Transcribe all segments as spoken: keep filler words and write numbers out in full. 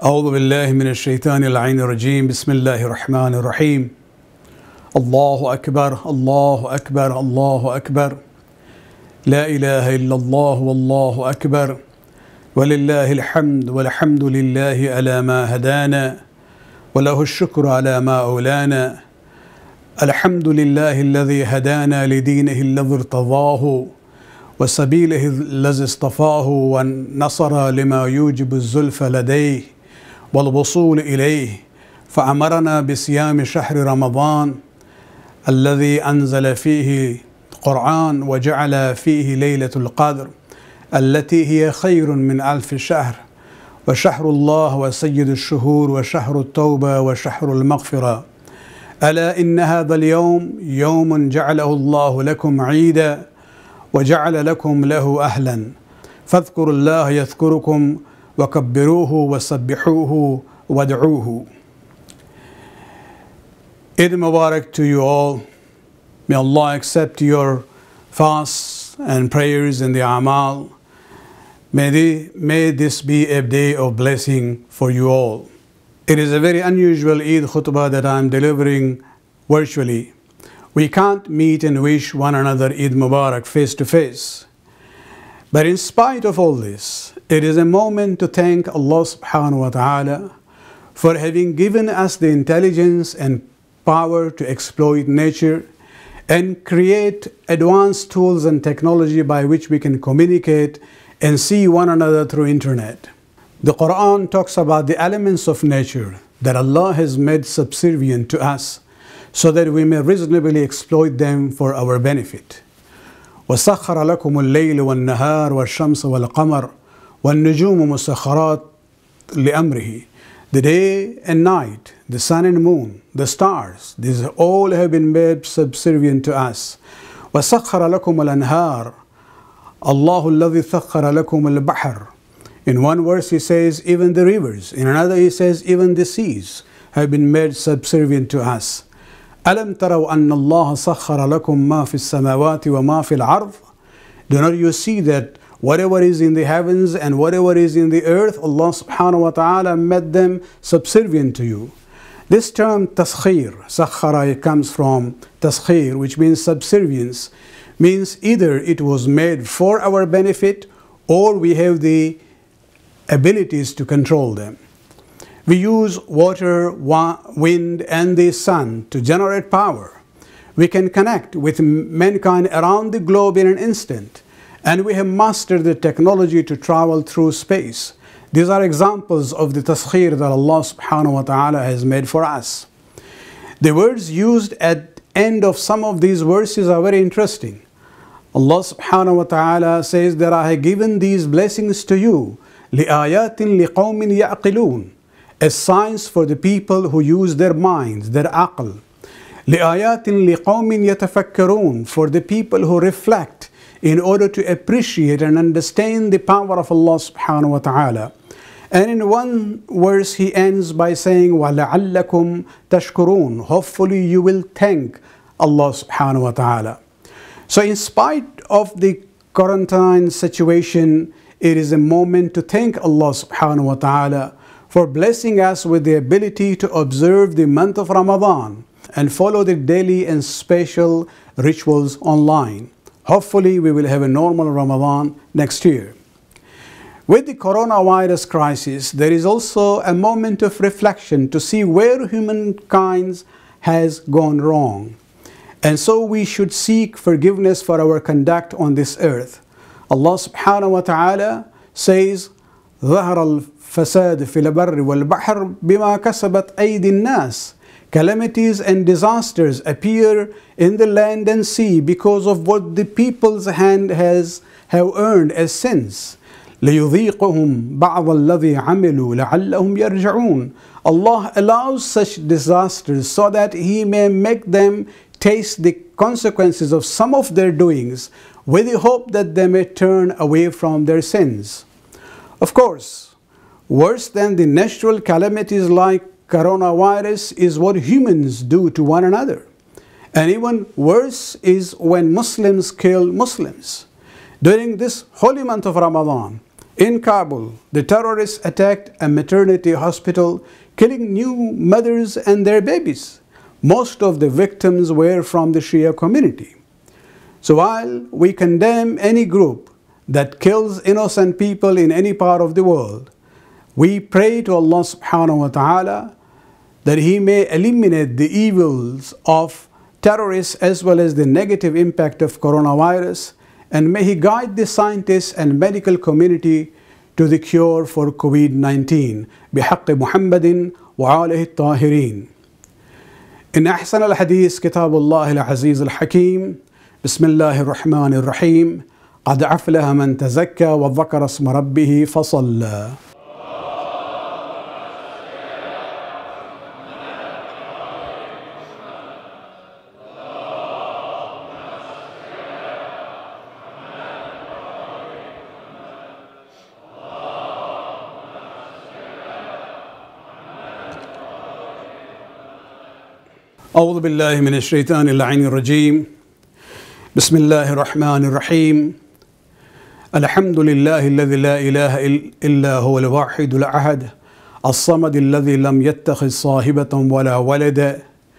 أعوذ بالله من الشيطان اللعين الرجيم بسم الله الرحمن الرحيم الله أكبر الله أكبر الله أكبر لا إله إلا الله والله أكبر ولله الحمد والحمد لله على ما هدانا وله الشكر على ما أولانا الحمد لله الذي هدانا لدينه الذي ارتضاه وسبيله الذي اصطفاه والنصر لما يوجب الزلف لديه والوصول إليه فأمرنا بصيام شهر رمضان الذي أنزل فيه القرآن وجعل فيه ليلة القدر التي هي خير من ألف شهر وشهر الله وسيد الشهور وشهر التوبة وشهر المغفرة ألا إن هذا اليوم يوم جعله الله لكم عيدا وجعل لكم له أهلا فاذكروا الله يذكركم وكبروه وسبحوه وادعوه. Eid Mubarak to you all. May Allah accept your fasts and prayers and the amal. May, the, may this be a day of blessing for you all. It is a very unusual Eid khutbah that I am delivering virtually. We can't meet and wish one another Eid Mubarak face to face. But in spite of all this, it is a moment to thank Allah subhanahu wa ta'ala for having given us the intelligence and power to exploit nature and create advanced tools and technology by which we can communicate and see one another through internet. The Quran talks about the elements of nature that Allah has made subservient to us so that we may reasonably exploit them for our benefit. وَسَخَّرَ لَكُمُ اللَّيْلَ وَالنَّهَارَ وَالشَّمْسَ وَالْقَمَرَ وَالنُّجُومُ مُسَخَّرَاتٍ لِأَمْرِهِ. The day and night, the sun and moon, the stars, these all have been made subservient to us. وَسَخَّرَ لَكُمُ الْأَنْهَارَ اللَّهُ الَّذِي ثَخَّرَ لَكُمُ الْبَحْرَ. In one verse he says even the rivers, in another he says even the seas have been made subservient to us. أَلَمْ تَرَوْا أَنَّ اللَّهَ سَخَّرَ لَكُمْ مَا فِي السَّمَاوَاتِ وَمَا فِي الْأَرْضِ. Do not you see that whatever is in the heavens and whatever is in the earth, Allah subhanahu wa ta'ala made them subservient to you. This term taskhir, sakhara, comes from taskhir, which means subservience, means either it was made for our benefit or we have the abilities to control them. We use water, wind and the sun to generate power. We can connect with mankind around the globe in an instant, and we have mastered the technology to travel through space. These are examples of the taskhir that Allah subhanahu wa ta'ala has made for us. The words used at the end of some of these verses are very interesting. Allah subhanahu wa ta'ala says that I have given these blessings to you لِآيَاتٍ لِقَوْمٍ يَعْقِلُونَ, as signs for the people who use their minds, their aql. لِآيَاتٍ لِقَوْمٍ يَتَفَكَّرُونَ, for the people who reflect in order to appreciate and understand the power of Allah subhanahu wa ta'ala. And in one verse he ends by saying وَلَعَلَّكُمْ تَشْكُرُونَ, hopefully you will thank Allah subhanahu wa ta'ala. So in spite of the quarantine situation, it is a moment to thank Allah subhanahu wa ta'ala for blessing us with the ability to observe the month of Ramadan and follow the daily and special rituals online. Hopefully we will have a normal Ramadan next year. With the coronavirus crisis, there is also a moment of reflection to see where humankind has gone wrong. And so we should seek forgiveness for our conduct on this earth. Allah subhanahu wa ta'ala says, ظَهَرَ الْفَسَادِ فِي الْبَرِّ وَالْبَحْرِ بِمَا كَسَبَتْ أَيْدِي النَّاسِ. Calamities and disasters appear in the land and sea because of what the people's hand has have earned as sins. لِيُذِيقُهُمْ بَعْضَ الَّذِي عَمِلُوا لَعَلَّهُمْ يَرْجِعُونَ. Allah allows such disasters so that He may make them taste the consequences of some of their doings with the hope that they may turn away from their sins. Of course, worse than the natural calamities like coronavirus is what humans do to one another. And even worse is when Muslims kill Muslims. During this holy month of Ramadan, In Kabul, the terrorists attacked a maternity hospital, killing new mothers and their babies. Most of the victims were from the Shia community. So while we condemn any group that kills innocent people in any part of the world, we pray to Allah subhanahu wa ta'ala that He may eliminate the evils of terrorists as well as the negative impact of coronavirus, and may He guide the scientists and medical community to the cure for COVID nineteen. بحق محمد وآله الطاهرين. إن أحسن الحديث كتاب الله العزيز الحكيم. بسم الله الرحمن الرحيم. قد أفلح من تزكى وذكر اسم ربه فصلى. أعوذ بالله من الشيطان اللعين الرجيم. بسم الله الرحمن الرحيم. الحمد لله الذي لا إله إلا هو الواحد الأحد الصمد الذي لم يتخذ صاحبة ولا ولدا،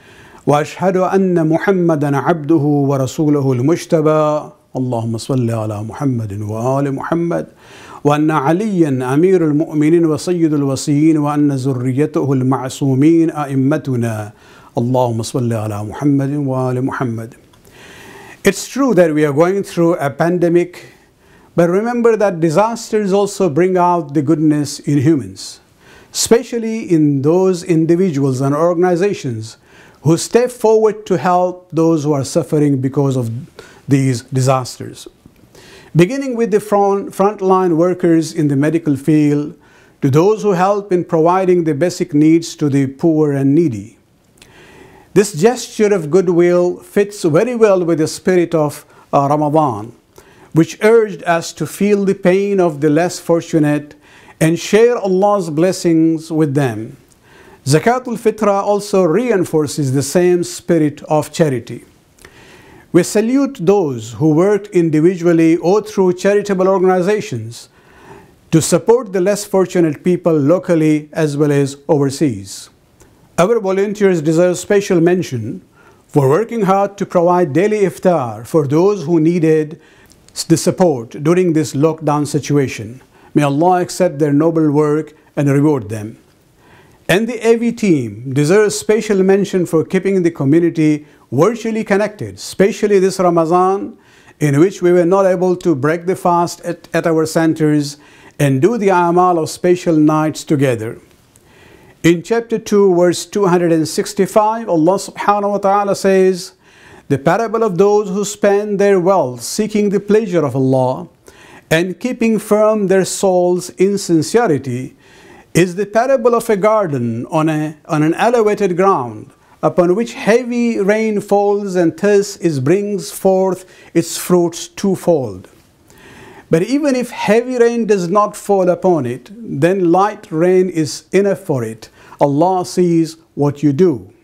وأشهد أن محمدا عبده ورسوله المجتبى. اللهم صل على محمد وآل محمد، وأن عليا أمير المؤمنين وسيد الوصيين، وأن ذريته المعصومين أئمتنا. اللهم صل على محمد وآل محمد. It's true that we are going through a pandemic, but remember that disasters also bring out the goodness in humans, especially in those individuals and organizations who step forward to help those who are suffering because of these disasters. Beginning with the front, frontline workers in the medical field, to those who help in providing the basic needs to the poor and needy. This gesture of goodwill fits very well with the spirit of uh, Ramadan, which urged us to feel the pain of the less fortunate and share Allah's blessings with them. Zakatul Fitra also reinforces the same spirit of charity. We salute those who work individually or through charitable organizations to support the less fortunate people locally as well as overseas. Our volunteers deserve special mention for working hard to provide daily iftar for those who needed the support during this lockdown situation. May Allah accept their noble work and reward them. And the A V team deserves special mention for keeping the community virtually connected, especially this Ramadan, in which we were not able to break the fast at, at our centers and do the amal of special nights together. In chapter two, verse two hundred sixty-five, Allah subhanahu wa ta'ala says, the parable of those who spend their wealth seeking the pleasure of Allah and keeping firm their souls in sincerity is the parable of a garden on, a, on an elevated ground upon which heavy rain falls and thus it brings forth its fruits twofold. But even if heavy rain does not fall upon it, then light rain is enough for it. Allah sees what you do.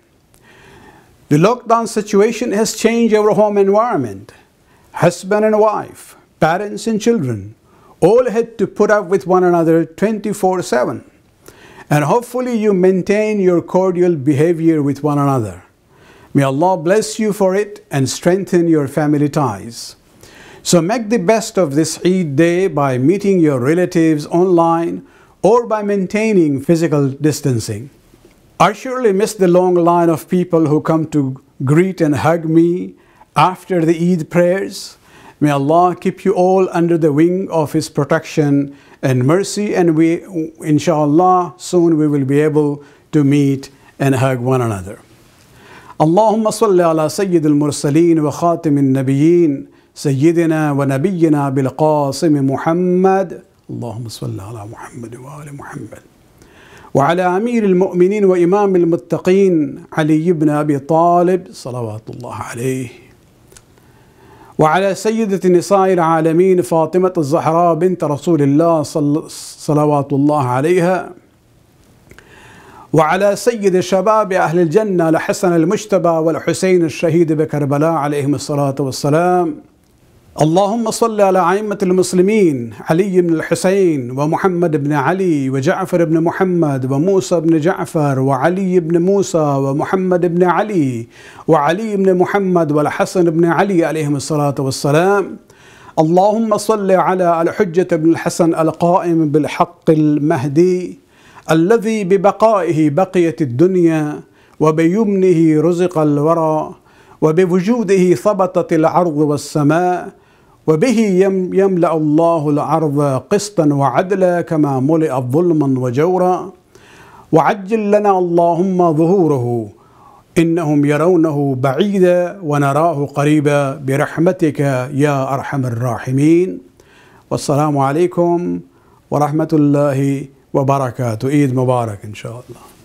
The lockdown situation has changed our home environment. Husband and wife, parents and children, all had to put up with one another twenty-four seven. And hopefully you maintain your cordial behavior with one another. May Allah bless you for it and strengthen your family ties. So make the best of this Eid day by meeting your relatives online or by maintaining physical distancing. I surely miss the long line of people who come to greet and hug me after the Eid prayers. May Allah keep you all under the wing of His protection and mercy, and we, inshallah, soon we will be able to meet and hug one another. Allahumma salli ala Sayyid al-Mursaleen wa Khatim al-Nabiyyin Sayyidina wa Nabiyyina bil Qasim Muhammad. Allahumma salli ala Muhammad wa ali Muhammad. وعلى أمير المؤمنين وإمام المتقين علي بن أبي طالب صلوات الله عليه، وعلى سيدة نساء العالمين فاطمة الزهراء بنت رسول الله صلوات الله عليها، وعلى سيد شباب أهل الجنة الحسن المجتبى والحسين الشهيد بكربلاء عليهم الصلاة والسلام. اللهم صل على أئمة المسلمين علي بن الحسين ومحمد بن علي وجعفر بن محمد وموسى بن جعفر وعلي بن موسى ومحمد بن علي وعلي بن محمد والحسن بن علي عليهم الصلاة والسلام. اللهم صل على الحجة بن الحسن القائم بالحق المهدي الذي ببقائه بقيت الدنيا وبيمنه رزق الورى وبوجوده ثبتت الأرض والسماء وبه يملأ الله الأرض قسطا وعدلا كما ملئت ظلما وجورا. وعجل لنا اللهم ظهوره إنهم يرونه بعيدا ونراه قريبا برحمتك يا أرحم الراحمين. والسلام عليكم ورحمة الله وبركاته. عيد مبارك إن شاء الله.